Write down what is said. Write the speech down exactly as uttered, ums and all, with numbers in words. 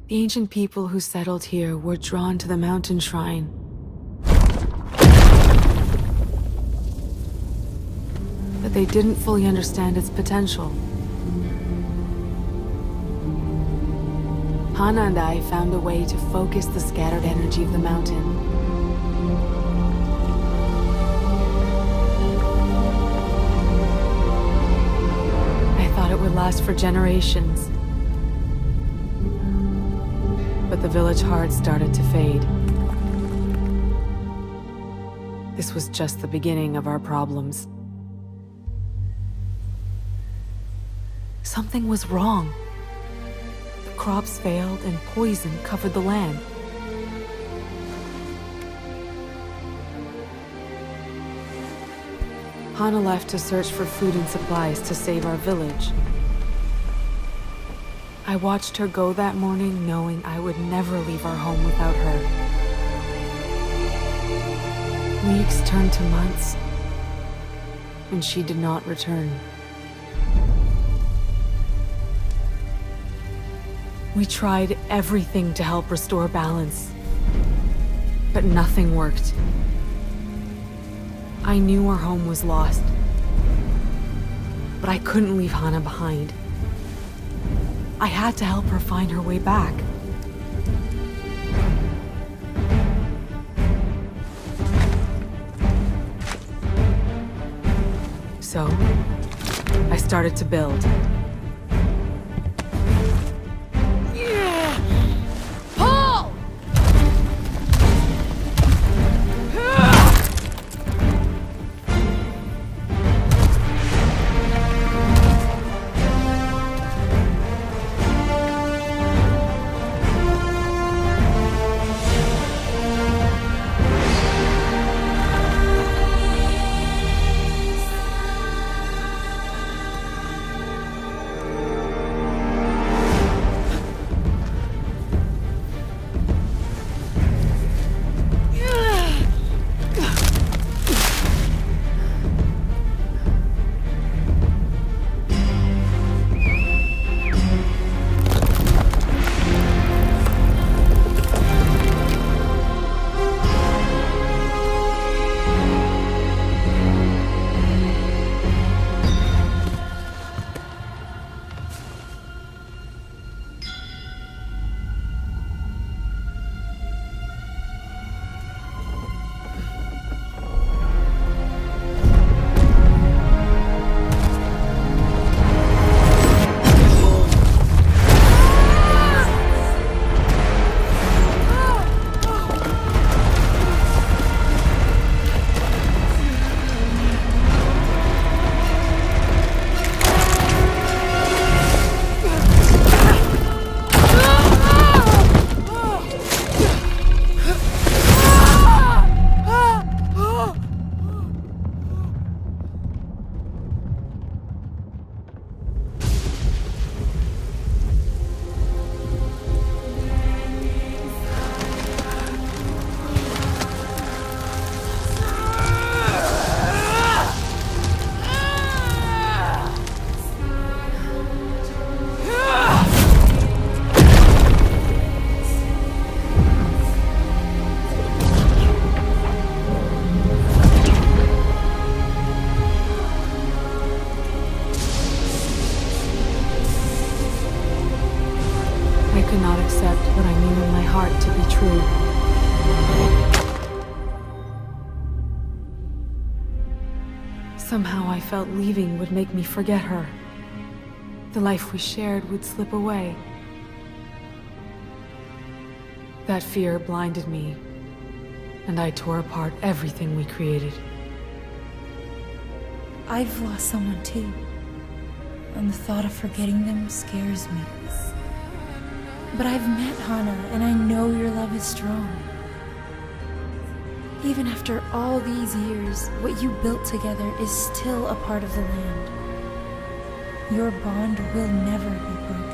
The ancient people who settled here were drawn to the mountain shrine. But they didn't fully understand its potential. Hana and I found a way to focus the scattered energy of the mountain. I thought it would last for generations. But the village heart started to fade. This was just the beginning of our problems. Something was wrong. The crops failed and poison covered the land. Hana left to search for food and supplies to save our village. I watched her go that morning knowing I would never leave our home without her. Weeks turned to months, and she did not return. We tried everything to help restore balance, but nothing worked. I knew our home was lost, but I couldn't leave Hana behind. I had to help her find her way back. So, I started to build. Somehow I felt leaving would make me forget her. The life we shared would slip away. That fear blinded me, and I tore apart everything we created. I've lost someone too, and the thought of forgetting them scares me. But I've met Hana, and I know your love is strong. Even after all these years, what you built together is still a part of the land. Your bond will never be broken.